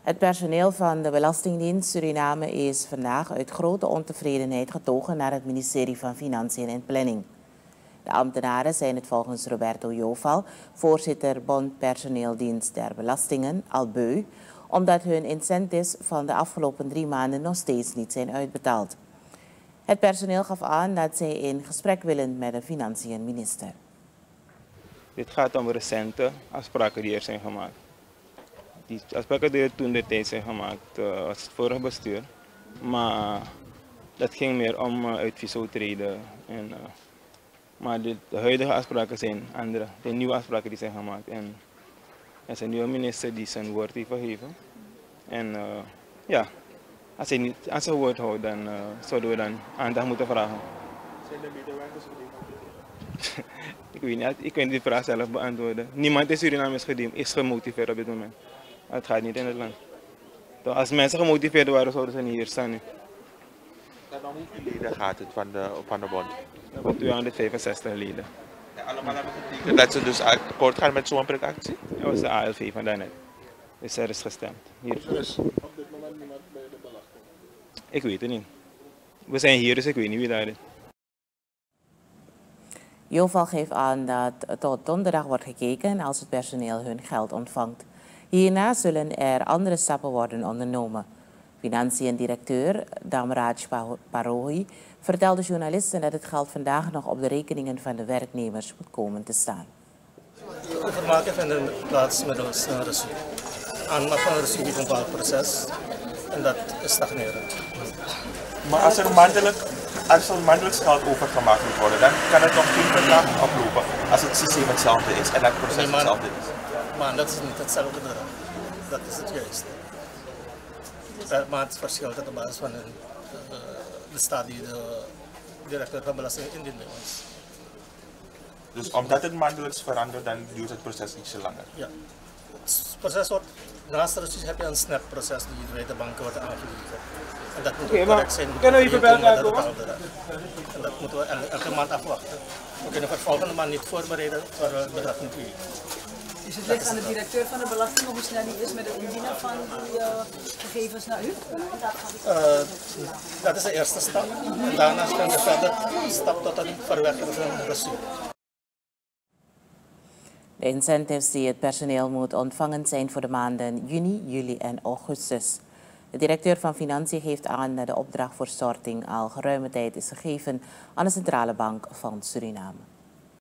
Het personeel van de Belastingdienst Suriname is vandaag uit grote ontevredenheid getogen naar het ministerie van Financiën en Planning. De ambtenaren zijn het volgens Roberto Joval, voorzitter Bond Personeeldienst der Belastingen, al beu, omdat hun incentives van de afgelopen 3 maanden nog steeds niet zijn uitbetaald. Het personeel gaf aan dat zij in gesprek willen met de financiën-minister. Dit gaat om recente afspraken die er zijn gemaakt. Die afspraken die er toen de tijd zijn gemaakt als het vorige bestuur. Maar dat ging meer om uit viso-treden. Maar de huidige afspraken zijn andere. De nieuwe afspraken die zijn gemaakt. En er is een nieuwe minister die zijn woord heeft gegeven. En ja, als hij niet aan zijn woord houdt, dan zouden we dan aandacht moeten vragen. Zijn de medewerkers gedemotiveerd? Ik weet niet, ik kan die vraag zelf beantwoorden. Niemand in Suriname is gemotiveerd op dit moment. Het gaat niet in het land. Als mensen gemotiveerd waren, zouden ze niet hier staan nu. En dan hoeveel leden gaat het van de bond? We hebben 265 leden. En allemaal hebben getekend dat ze dus akkoord gaan met zo'n projectactie? Dat was de ALV van daarnet. Dus er is gestemd. Hier. Er is op dit moment niemand bij de belasting? Ik weet het niet. We zijn hier, dus ik weet niet wie daar is. Joval geeft aan dat tot donderdag wordt gekeken als het personeel hun geld ontvangt. Hierna zullen er andere stappen worden ondernomen. Financiën-directeur Damraj Parohi vertelde journalisten dat het geld vandaag nog op de rekeningen van de werknemers moet komen te staan. De vermaken vinden plaats middels een resu. Aanmaak van een resu is een bepaald proces en dat is stagneren. Maar als er maandelijks geld overgemaakt moet worden, dan kan het nog geen bedrag oplopen als het systeem hetzelfde is en het proces hetzelfde is. Maar dat is niet hetzelfde bedrag. Dat is het juiste. Maar het verschilt op basis van de staat die de directeur van belasting indient bij ons. Dus omdat het maandelijks verandert, dan duurt het proces ietsje langer? Ja. Het proces wordt, naast de resus heb je een snapproces die bij de banken wordt aangeleverd. En dat moet ook correct zijn. En dat moeten we elke maand afwachten. We kunnen voor volgende maand niet voorbereiden, terwijl we het bedrag niet weten. Dus het ligt aan de directeur van de belasting hoe snel hij is met het indienen van die gegevens naar u? Dat is de eerste stap. En daarna gaan we verder stap tot een verwerking van een resu. De incentives die het personeel moet ontvangen zijn voor de maanden juni, juli en augustus. De directeur van Financiën geeft aan dat de opdracht voor storting al geruime tijd is gegeven aan de Centrale Bank van Suriname.